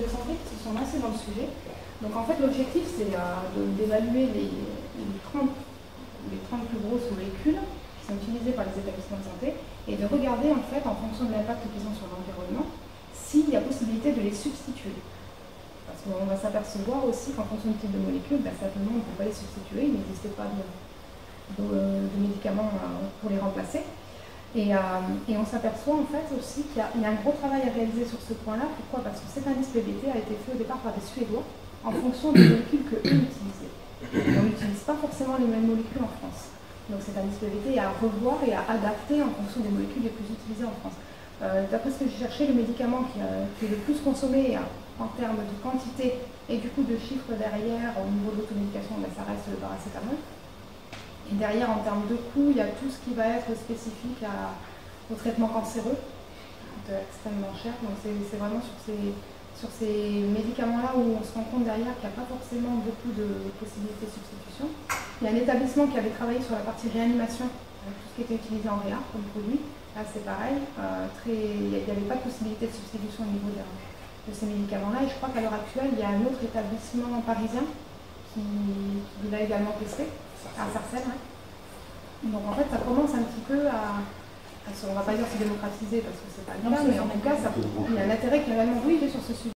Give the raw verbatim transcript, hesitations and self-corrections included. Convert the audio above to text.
de santé qui sont lancés dans le sujet. Donc en fait, l'objectif, c'est euh, d'évaluer les, les, trente, les trente plus grosses molécules qui sont utilisées par les établissements de santé et de regarder en fait, en fonction de l'impact qu'ils ont sur l'environnement, s'il y a possibilité de les substituer. Parce qu'on va s'apercevoir aussi qu'en fonction du type de molécule, ben, certainement on ne peut pas les substituer, il n'existe pas de, de, de médicaments euh, pour les remplacer. Et, euh, et on s'aperçoit en fait aussi qu'il y, y a un gros travail à réaliser sur ce point-là. Pourquoi? Parce que cet indice P B T a été fait au départ par des Suédois en fonction des molécules qu'eux utilisaient. Et on n'utilise pas forcément les mêmes molécules en France. Donc cet indice P B T est à revoir et à adapter en fonction des molécules les plus utilisées en France. Euh, D'après ce que j'ai cherché, le médicament qui, euh, qui est le plus consommé euh, en termes de quantité et du coup de chiffres derrière au niveau de l'automédication, ben, ça reste le paracétamol. Et derrière, en termes de coût, il y a tout ce qui va être spécifique à, au traitement cancéreux, extrêmement cher. Donc c'est vraiment sur ces, sur ces médicaments-là où on se rend compte derrière qu'il n'y a pas forcément beaucoup de possibilités de substitution. Il y a un établissement qui avait travaillé sur la partie réanimation, avec tout ce qui était utilisé en réa comme produit. Là, c'est pareil. Euh, très, il n'y avait pas de possibilité de substitution au niveau de, de ces médicaments-là. Et je crois qu'à l'heure actuelle, il y a un autre établissement parisien qui, qui l'a également testé. À Sarcelles, ouais. Donc en fait, ça commence un petit peu à, à se, on ne va pas dire se démocratiser parce que c'est pas bien, mais en tout cas, ça, il y a un intérêt qui est réellement oui sur ce sujet.